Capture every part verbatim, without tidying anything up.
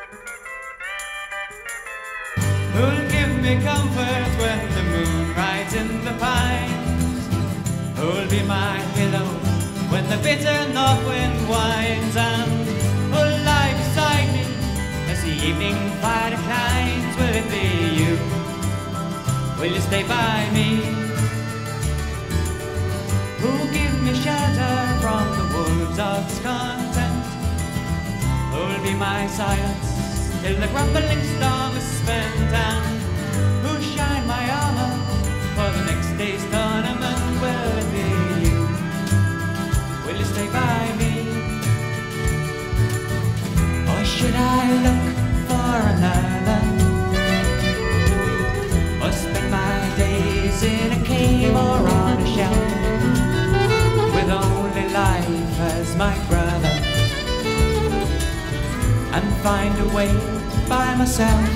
Who'll give me comfort when the moon rides in the pines? Who'll be my pillow when the bitter north wind winds? And who'll lie beside me as the evening fire declines? Will it be you? Will you stay by me? Who'll give me shelter from the wolves of discontent? Who'll be my silence till the grumbling storm is spent? And who'll shine my armor for the next day's tournament? Will it be you? Will you stay by me? Or should I look for another? Or spend my days in a cave or on a shelf with only life as my brother, and find a way by myself?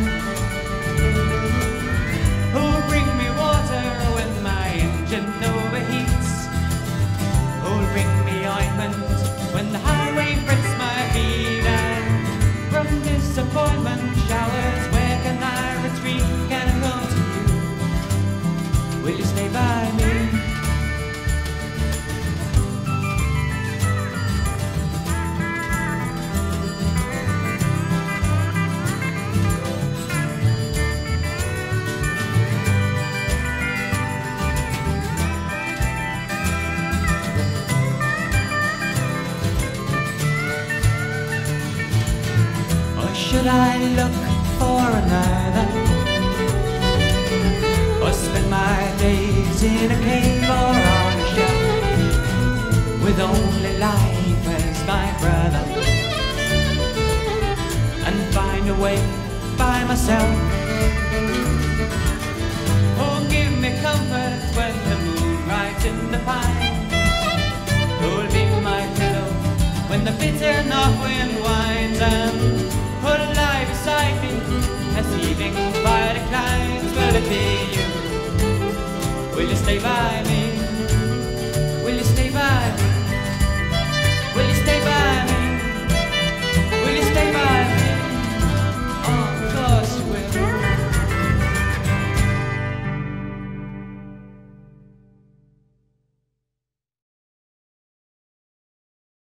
Who'll bring me water when my engine overheats? Who'll bring me ointment when the highway frets my feet? And from disappointment showers, where can I retreat? Can I come to you? Will you stay by me? Should I look for another? Or spend my days in a cave or on a shelf with only life as my brother, and find a way by myself? Oh, give me comfort when the moon rides in the pines. Who'll be my pillow when the bitter north wind winds? And who'll lie beside me as the evening fire declines? Will it be you? Will you stay by me?